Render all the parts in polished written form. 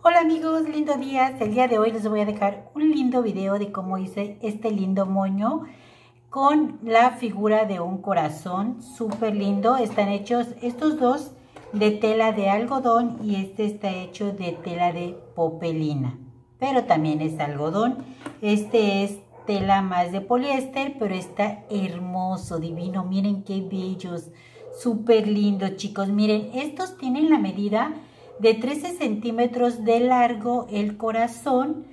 Hola amigos, lindo día. El día de hoy les voy a dejar un lindo video de cómo hice este lindo moño con la figura de un corazón, súper lindo. Están hechos estos dos de tela de algodón y este está hecho de tela de popelina, pero también es algodón. Este es tela más de poliéster, pero está hermoso, divino. Miren qué bellos, súper lindos, chicos. Miren, estos tienen la medida de 13 centímetros de largo el corazón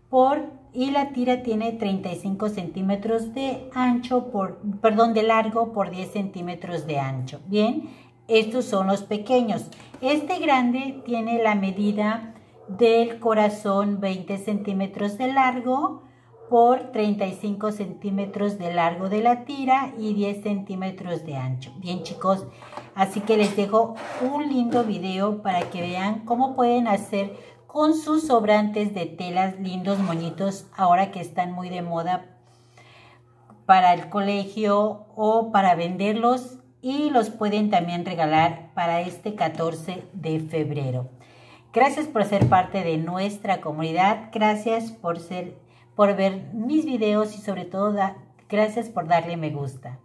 y la tira tiene 35 centímetros de ancho de largo por 10 centímetros de ancho. Bien, estos son los pequeños. Este grande tiene la medida del corazón 20 centímetros de largo por 35 centímetros de largo de la tira y 10 centímetros de ancho. Bien, chicos, así que les dejo un lindo video para que vean cómo pueden hacer con sus sobrantes de telas lindos moñitos ahora que están muy de moda para el colegio o para venderlos, y los pueden también regalar para este 14 de febrero. Gracias por ser parte de nuestra comunidad, gracias por ver mis videos y sobre todo gracias por darle me gusta.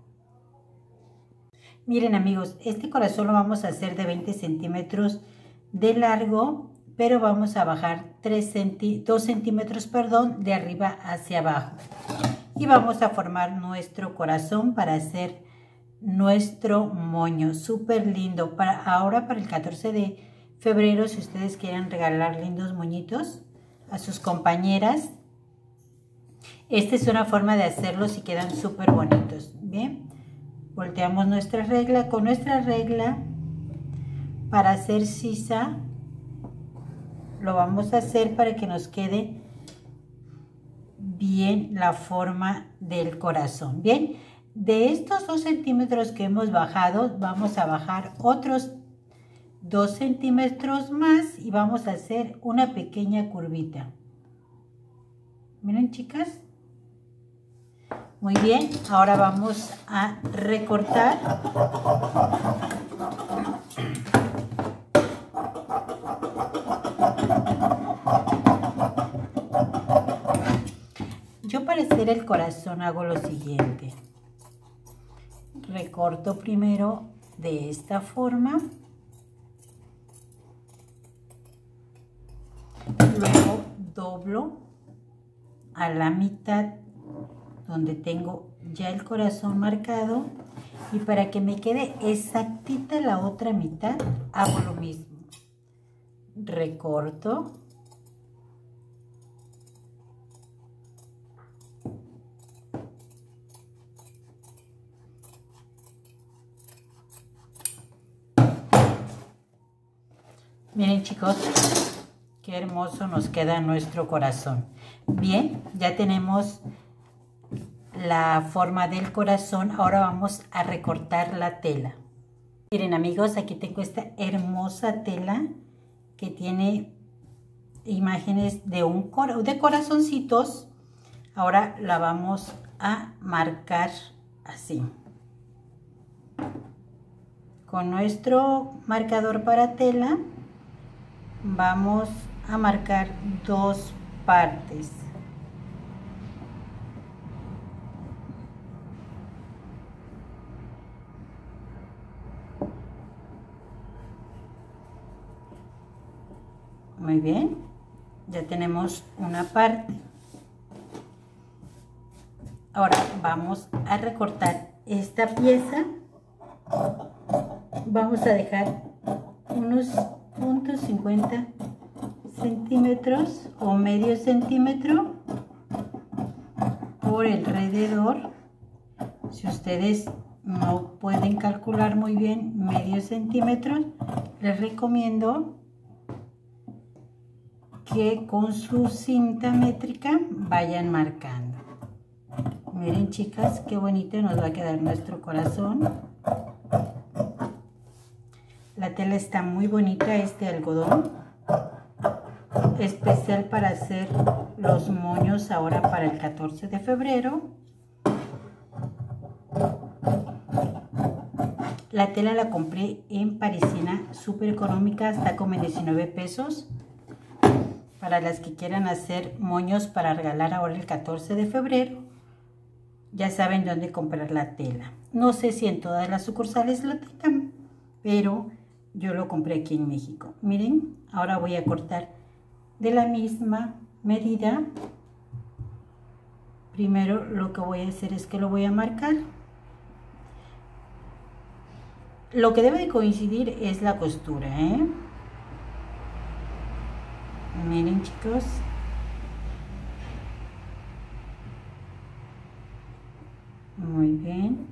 Miren amigos, este corazón lo vamos a hacer de 20 centímetros de largo, pero vamos a bajar 2 centímetros de arriba hacia abajo. Y vamos a formar nuestro corazón para hacer nuestro moño. Súper lindo. Ahora para el 14 de febrero, si ustedes quieren regalar lindos moñitos a sus compañeras, esta es una forma de hacerlos y quedan súper bonitos. Bien, volteamos nuestra regla. Con nuestra regla, para hacer sisa, lo vamos a hacer para que nos quede bien la forma del corazón. Bien, de estos 2 centímetros que hemos bajado, vamos a bajar otros 2 centímetros más y vamos a hacer una pequeña curvita. Miren, chicas. Muy bien, ahora vamos a recortar. Yo para hacer el corazón hago lo siguiente. Recorto primero de esta forma. Luego doblo a la mitad donde tengo ya el corazón marcado, y para que me quede exactita la otra mitad hago lo mismo. Recorto. Miren, chicos, qué hermoso nos queda nuestro corazón. Bien, ya tenemos la forma del corazón. Ahora vamos a recortar la tela. Miren amigos, aquí tengo esta hermosa tela que tiene imágenes de corazoncitos. Ahora la vamos a marcar así. Con nuestro marcador para tela vamos a marcar 2 partes. Muy bien, ya tenemos una parte. Ahora vamos a recortar esta pieza. Vamos a dejar unos 0.50 centímetros o medio centímetro por alrededor. Si ustedes no pueden calcular muy bien medio centímetro, les recomiendo que con su cinta métrica vayan marcando. Miren, chicas, qué bonito nos va a quedar nuestro corazón. La tela está muy bonita, este algodón, especial para hacer los moños ahora para el 14 de febrero. La tela la compré en Parisina, súper económica, está como en 19 pesos. para las que quieran hacer moños para regalar ahora el 14 de febrero. Ya saben dónde comprar la tela. No sé si en todas las sucursales lo tengan, pero yo lo compré aquí en México. Miren, ahora voy a cortar de la misma medida. Primero lo que voy a hacer es que lo voy a marcar. Lo que debe de coincidir es la costura, ¿eh? Miren, chicos. Muy bien.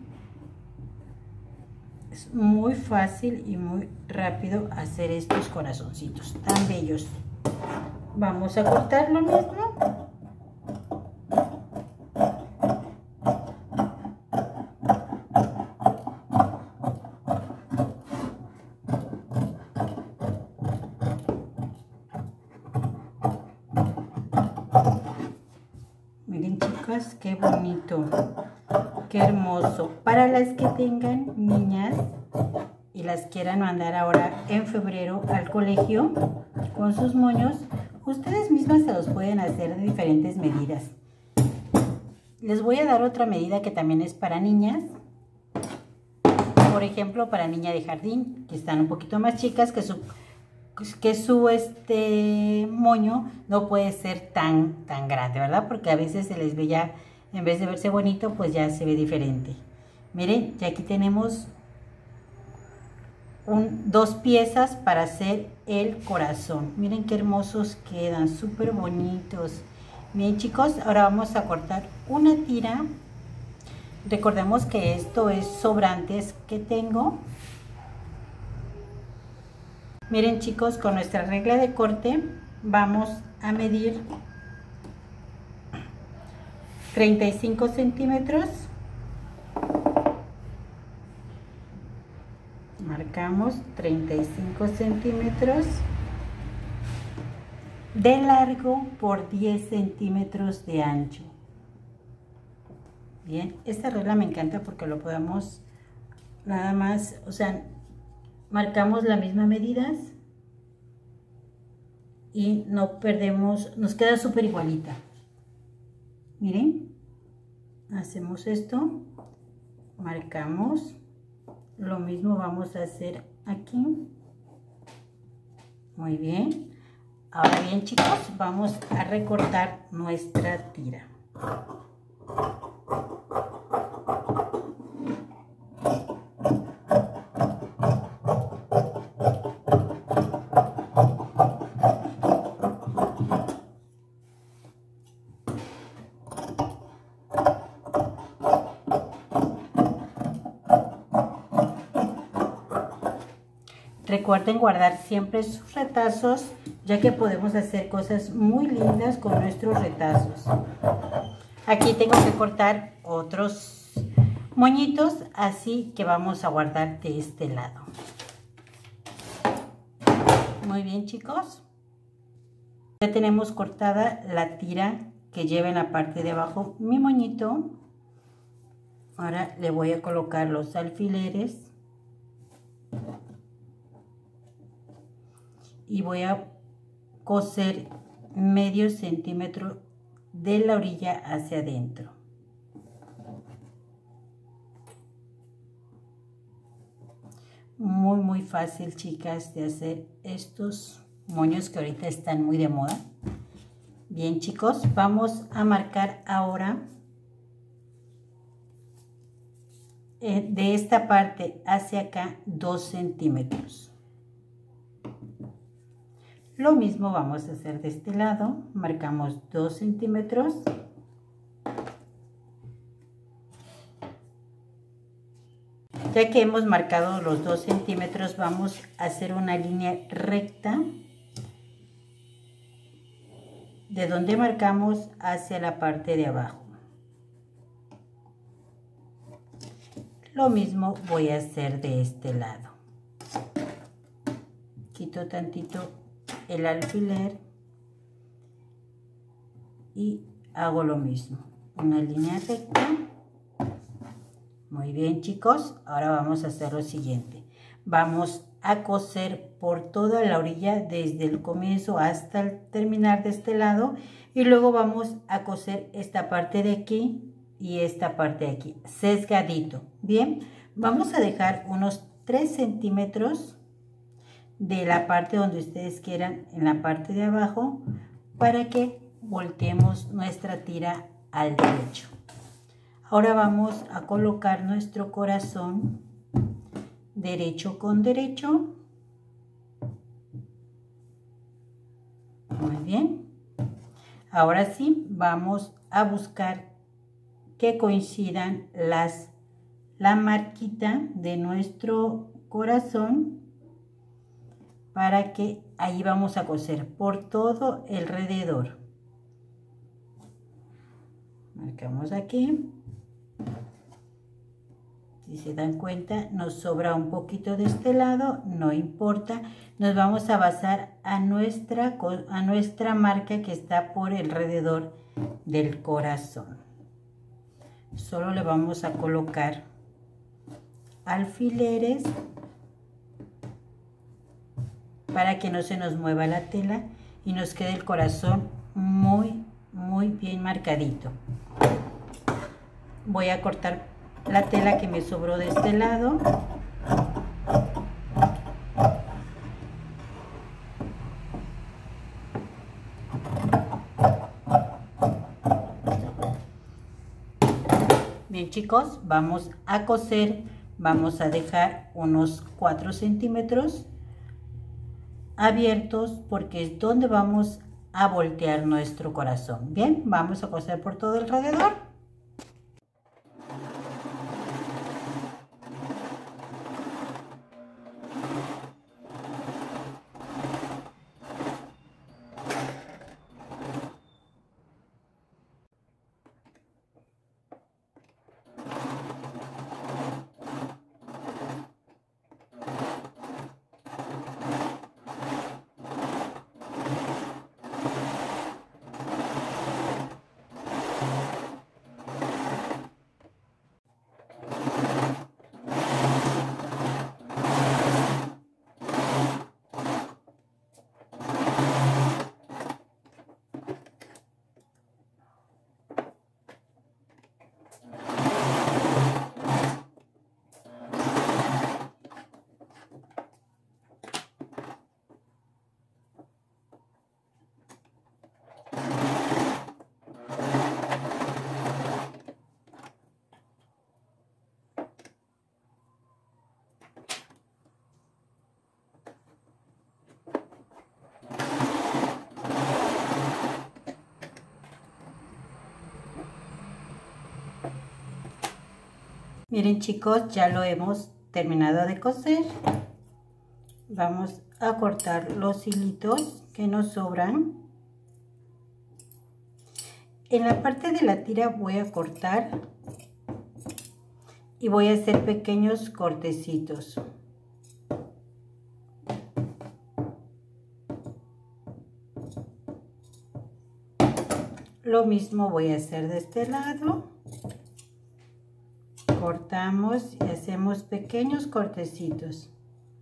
Es muy fácil y muy rápido hacer estos corazoncitos tan bellos. Vamos a cortar lo mismo. Miren, chicas, qué bonito, qué hermoso. Para las que tengan niñas y las quieran mandar ahora en febrero al colegio con sus moños, ustedes mismas se los pueden hacer de diferentes medidas. Les voy a dar otra medida que también es para niñas. Por ejemplo, para niña de jardín, que están un poquito más chicas, que su moño no puede ser tan grande, ¿verdad? Porque a veces se les ve ya, en vez de verse bonito, pues ya se ve diferente. Miren, ya aquí tenemos dos piezas para hacer el corazón. Miren qué hermosos quedan, súper bonitos. Bien, chicos, ahora vamos a cortar una tira. Recordemos que esto es sobrantes que tengo. Miren, chicos, con nuestra regla de corte vamos a medir 35 centímetros. Marcamos 35 centímetros de largo por 10 centímetros de ancho. Bien, esta regla me encanta porque lo podemos nada más, o sea, marcamos las mismas medidas y no perdemos, nos queda súper igualita. Miren, hacemos esto, marcamos, lo mismo vamos a hacer aquí. Muy bien. Ahora bien, chicos, vamos a recortar nuestra tira. Recuerden guardar siempre sus retazos, ya que podemos hacer cosas muy lindas con nuestros retazos. Aquí tengo que cortar otros moñitos, así que vamos a guardar de este lado. Muy bien, chicos. Ya tenemos cortada la tira que lleva en la parte de abajo mi moñito. Ahora le voy a colocar los alfileres. Y voy a coser medio centímetro de la orilla hacia adentro. Muy fácil, chicas, de hacer estos moños que ahorita están muy de moda. Bien, chicos, vamos a marcar ahora de esta parte hacia acá 2 centímetros. Lo mismo vamos a hacer de este lado, marcamos 2 centímetros. Ya que hemos marcado los 2 centímetros, vamos a hacer una línea recta de donde marcamos hacia la parte de abajo. Lo mismo voy a hacer de este lado. Quito tantito el alfiler y hago lo mismo, una línea recta. Muy bien, chicos, ahora vamos a hacer lo siguiente. Vamos a coser por toda la orilla desde el comienzo hasta el terminar de este lado, y luego vamos a coser esta parte de aquí y esta parte de aquí sesgadito. Bien, vamos a dejar unos 3 centímetros de la parte donde ustedes quieran en la parte de abajo para que volteemos nuestra tira al derecho. Ahora vamos a colocar nuestro corazón derecho con derecho. Muy bien. Ahora sí, vamos a buscar que coincidan la marquita de nuestro corazón, para que ahí vamos a coser por todo alrededor. Marcamos aquí. Si se dan cuenta, nos sobra un poquito de este lado, no importa. Nos vamos a basar a nuestra marca que está por alrededor del corazón. Solo le vamos a colocar alfileres para que no se nos mueva la tela y nos quede el corazón muy bien marcadito. Voy a cortar la tela que me sobró de este lado. Bien, chicos, vamos a coser. Vamos a dejar unos 4 centímetros abiertos porque es donde vamos a voltear nuestro corazón. Bien, vamos a coser por todo alrededor. Miren, chicos, ya lo hemos terminado de coser. Vamos a cortar los hilitos que nos sobran. En la parte de la tira voy a cortar y voy a hacer pequeños cortecitos. Lo mismo voy a hacer de este lado. Cortamos y hacemos pequeños cortecitos.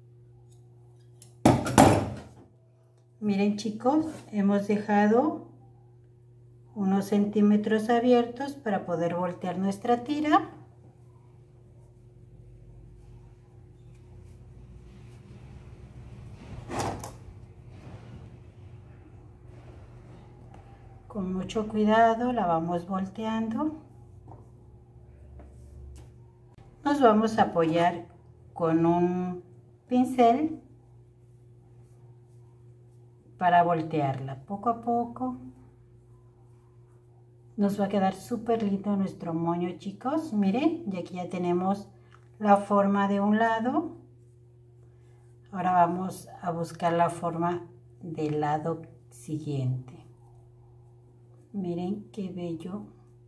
Miren, chicos, hemos dejado unos centímetros abiertos para poder voltear nuestra tira. Con mucho cuidado la vamos volteando. Nos vamos a apoyar con un pincel para voltearla poco a poco. Nos va a quedar súper lindo nuestro moño, chicos. Miren, y aquí ya tenemos la forma de un lado. Ahora vamos a buscar la forma del lado siguiente. Miren qué bello.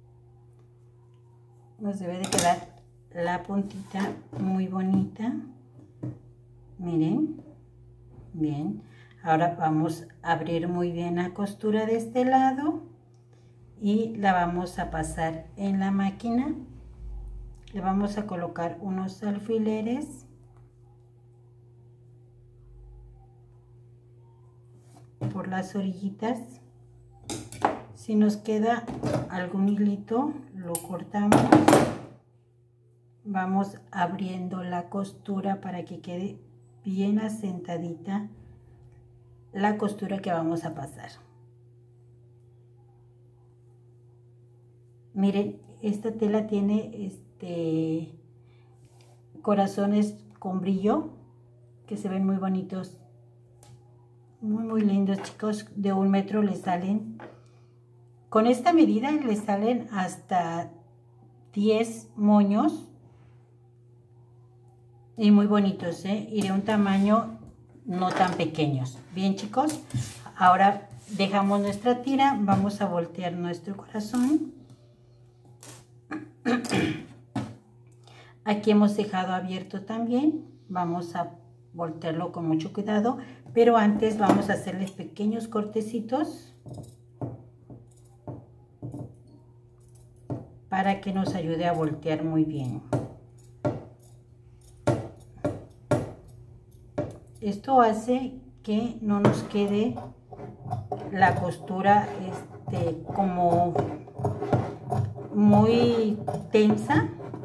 Nos debe de quedar la puntita muy bonita. Miren, bien. Ahora vamos a abrir muy bien la costura de este lado y la vamos a pasar en la máquina. Le vamos a colocar unos alfileres. por las orillitas. Si nos queda algún hilito, lo cortamos. Vamos abriendo la costura para que quede bien asentadita la costura que vamos a pasar. Miren, esta tela tiene corazones con brillo que se ven muy bonitos, muy lindos, chicos. De 1 metro les salen, con esta medida les salen hasta 10 moños y muy bonitos, y de un tamaño no tan pequeños. Bien, chicos, ahora dejamos nuestra tira, vamos a voltear nuestro corazón. Aquí hemos dejado abierto también, vamos a voltearlo con mucho cuidado, pero antes vamos a hacerles pequeños cortecitos para que nos ayude a voltear muy bien. Esto hace que no nos quede la costura como muy tensa.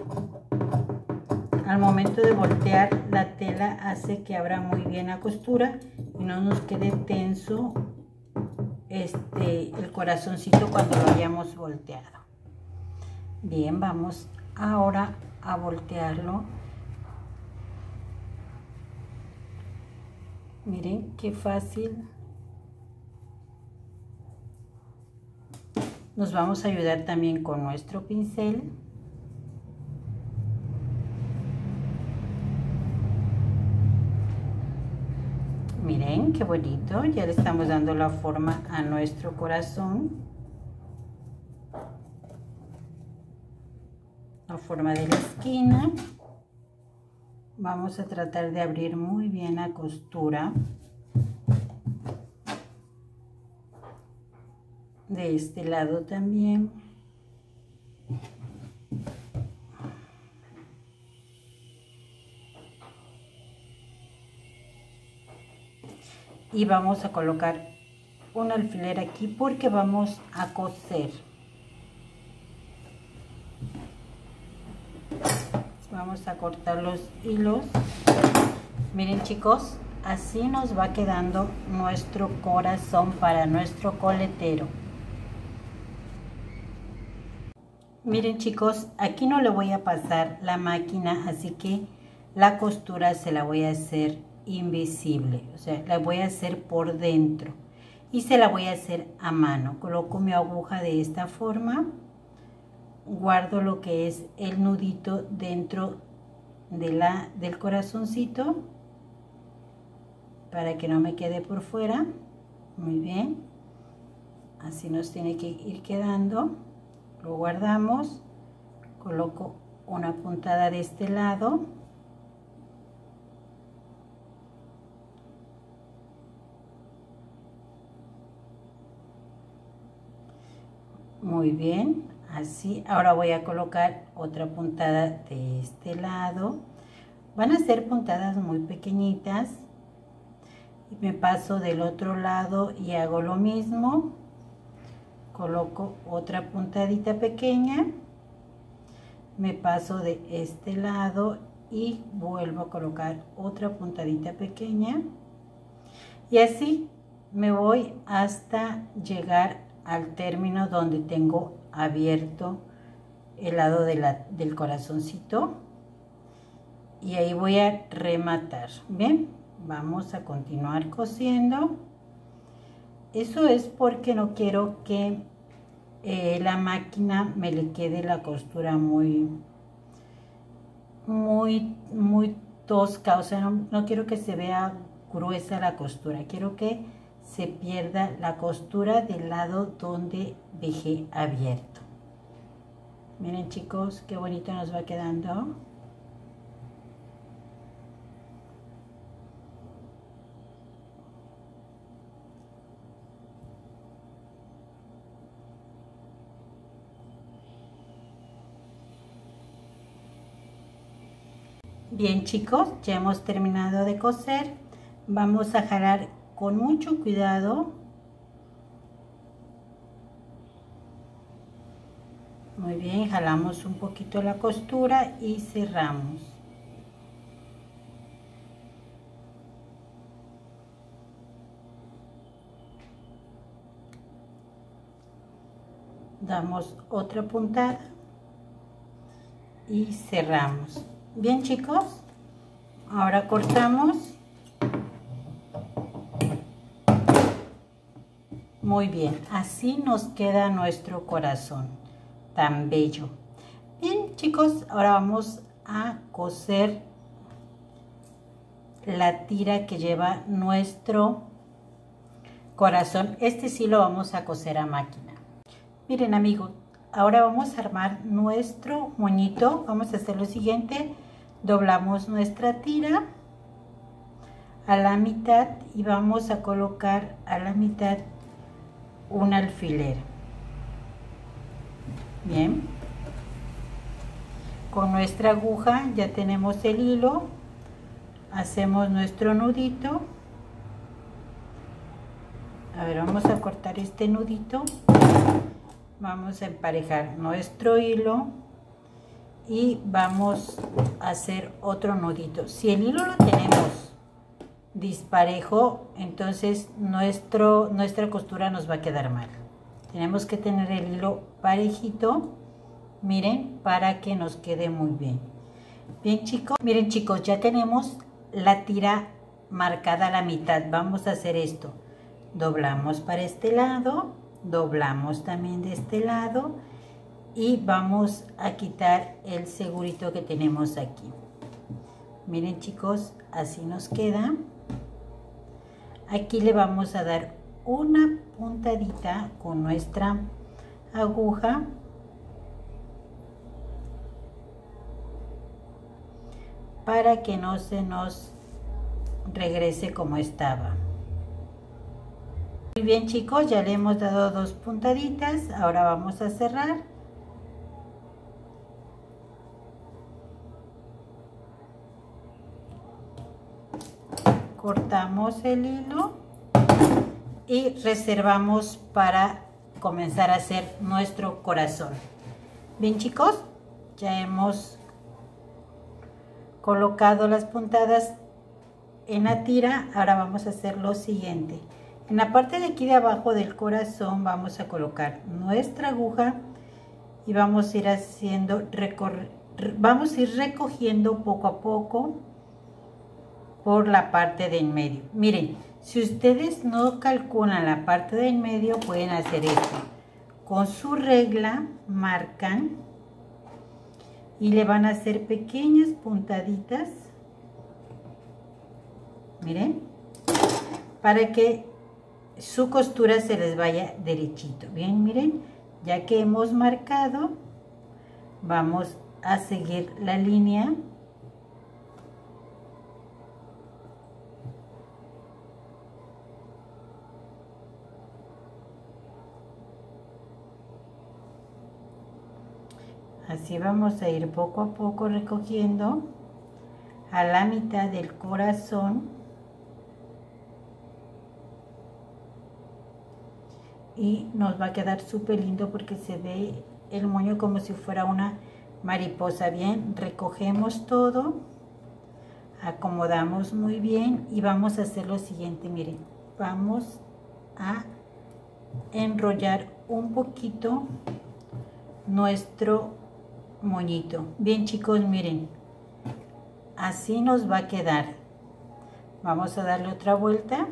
Al momento de voltear la tela hace que abra muy bien la costura y no nos quede tenso el corazoncito cuando lo hayamos volteado. Bien, vamos ahora a voltearlo. Miren qué fácil. Nos vamos a ayudar también con nuestro pincel. Miren qué bonito, ya le estamos dando la forma a nuestro corazón. La forma de la esquina. Vamos a tratar de abrir muy bien la costura. De este lado también. Y vamos a colocar un alfiler aquí porque vamos a coser. Vamos a cortar los hilos. Miren, chicos, así nos va quedando nuestro corazón para nuestro coletero. Miren, chicos, aquí no le voy a pasar la máquina, así que la costura se la voy a hacer invisible, o sea, la voy a hacer por dentro y se la voy a hacer a mano. Coloco mi aguja de esta forma, guardo lo que es el nudito dentro de del corazoncito para que no me quede por fuera. Muy bien, así nos tiene que ir quedando. Lo guardamos, coloco una puntada de este lado. Muy bien, así. Ahora voy a colocar otra puntada de este lado. Van a ser puntadas muy pequeñitas. Y me paso del otro lado y hago lo mismo. Coloco otra puntadita pequeña. Me paso de este lado y vuelvo a colocar otra puntadita pequeña. Y así me voy hasta llegar al término donde tengo abierto el lado del corazoncito, y ahí voy a rematar. Bien, vamos a continuar cosiendo. Eso es porque no quiero que la máquina me le quede la costura muy tosca, o sea, no quiero que se vea gruesa la costura, quiero que se pierda la costura del lado donde dejé abierto. Miren, chicos, qué bonito nos va quedando. Bien, chicos, ya hemos terminado de coser. Vamos a jalar con mucho cuidado. Muy bien, jalamos un poquito la costura y cerramos. Damos otra puntada y cerramos. Bien, chicos, ahora cortamos. Muy bien, así nos queda nuestro corazón tan bello. Bien, chicos, ahora vamos a coser la tira que lleva nuestro corazón. Este sí lo vamos a coser a máquina. Miren, amigos, ahora vamos a armar nuestro moñito. Vamos a hacer lo siguiente: doblamos nuestra tira a la mitad y vamos a colocar a la mitad un alfiler. Bien, con nuestra aguja ya tenemos el hilo, hacemos nuestro nudito. A ver, vamos a cortar este nudito, vamos a emparejar nuestro hilo y vamos a hacer otro nudito. Si el hilo lo tenemos disparejo, entonces nuestra costura nos va a quedar mal. Tenemos que tener el hilo parejito, miren, para que nos quede muy bien. Bien, chicos, miren, chicos, ya tenemos la tira marcada a la mitad. Vamos a hacer esto: doblamos para este lado, doblamos también de este lado y vamos a quitar el segurito que tenemos aquí. Miren, chicos, así nos queda. Aquí le vamos a dar una puntadita con nuestra aguja para que no se nos regrese como estaba. Muy bien, chicos, ya le hemos dado dos puntaditas. Ahora vamos a cerrar. Cortamos el hilo y reservamos para comenzar a hacer nuestro corazón. Bien, chicos, ya hemos colocado las puntadas en la tira. Ahora vamos a hacer lo siguiente: en la parte de aquí de abajo del corazón vamos a colocar nuestra aguja y vamos a ir haciendo vamos a ir recogiendo poco a poco por la parte de en medio. Miren, si ustedes no calculan la parte de en medio, pueden hacer esto: con su regla marcan y le van a hacer pequeñas puntaditas, miren, para que su costura se les vaya derechito. Bien, miren, ya que hemos marcado, vamos a seguir la línea. Así vamos a ir poco a poco recogiendo a la mitad del corazón y nos va a quedar súper lindo porque se ve el moño como si fuera una mariposa. Bien, recogemos todo, acomodamos muy bien y vamos a hacer lo siguiente. Miren, vamos a enrollar un poquito nuestro moñito. Bien, chicos, miren, así nos va a quedar. Vamos a darle otra vuelta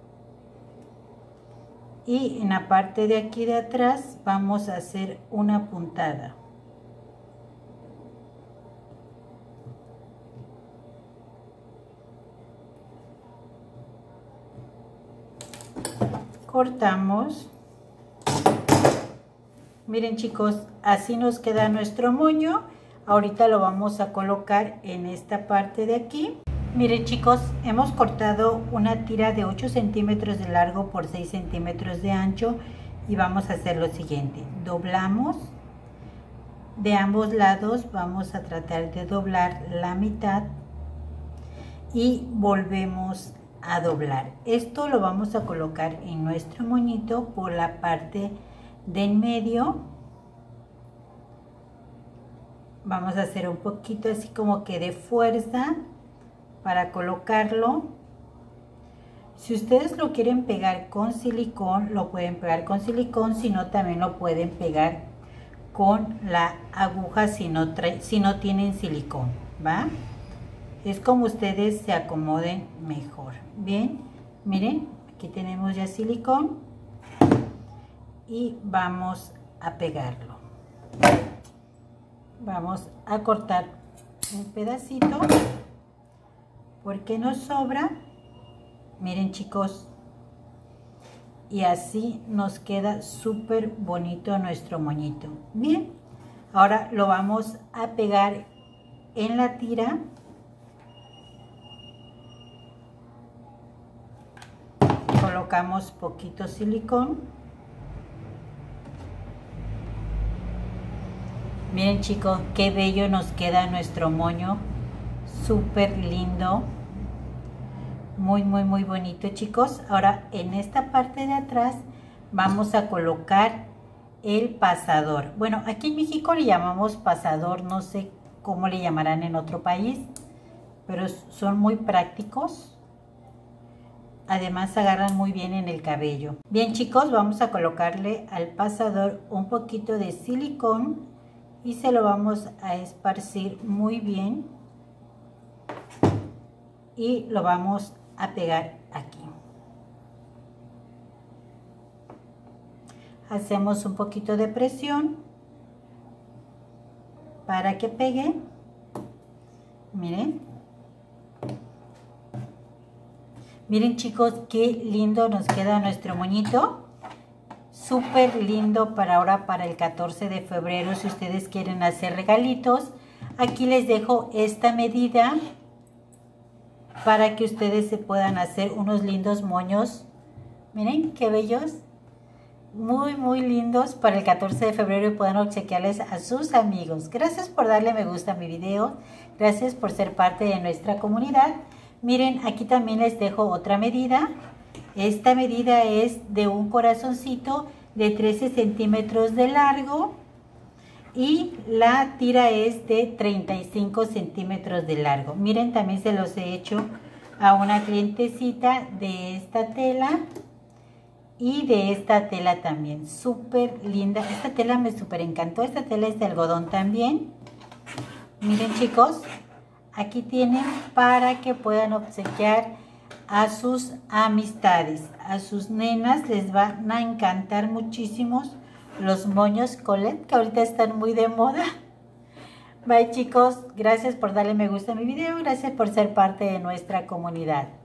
y en la parte de aquí de atrás vamos a hacer una puntada. Cortamos. Miren, chicos, así nos queda nuestro moño. Ahorita lo vamos a colocar en esta parte de aquí. Miren, chicos, hemos cortado una tira de 8 centímetros de largo por 6 centímetros de ancho y vamos a hacer lo siguiente: doblamos de ambos lados, vamos a tratar de doblar la mitad y volvemos a doblar. Esto lo vamos a colocar en nuestro moñito por la parte del medio. Vamos a hacer un poquito así como que de fuerza para colocarlo. Si ustedes lo quieren pegar con silicón, lo pueden pegar con silicón, si no también lo pueden pegar con la aguja si no tienen silicón, ¿va? Es como ustedes se acomoden mejor. Bien, miren, aquí tenemos ya silicón y vamos a pegarlo. Vamos a cortar un pedacito porque nos sobra. Miren, chicos, y así nos queda súper bonito nuestro moñito. Bien, ahora lo vamos a pegar en la tira. Colocamos poquito silicón. Miren, chicos, qué bello nos queda nuestro moño. Súper lindo. Muy, muy, muy bonito, chicos. Ahora en esta parte de atrás vamos a colocar el pasador. Bueno, aquí en México le llamamos pasador. No sé cómo le llamarán en otro país, pero son muy prácticos. Además agarran muy bien en el cabello. Bien, chicos, vamos a colocarle al pasador un poquito de silicón y se lo vamos a esparcir muy bien y lo vamos a pegar aquí. Hacemos un poquito de presión para que pegue. Miren. Miren, chicos, qué lindo nos queda nuestro moñito. Súper lindo para ahora, para el 14 de febrero, si ustedes quieren hacer regalitos. Aquí les dejo esta medida para que ustedes se puedan hacer unos lindos moños. Miren, qué bellos. Muy, muy lindos para el 14 de febrero y puedan obsequiarles a sus amigos. Gracias por darle me gusta a mi video. Gracias por ser parte de nuestra comunidad. Miren, aquí también les dejo otra medida. Esta medida es de un corazoncito de 13 centímetros de largo y la tira es de 35 centímetros de largo. Miren, también se los he hecho a una clientecita de esta tela y de esta tela también. Súper linda. Esta tela me súper encantó. Esta tela es de algodón también. Miren, chicos. Aquí tienen para que puedan obsequiar a sus amistades, a sus nenas. Les van a encantar muchísimos los moños Colette, que ahorita están muy de moda. Bye, chicos, gracias por darle me gusta a mi video, gracias por ser parte de nuestra comunidad.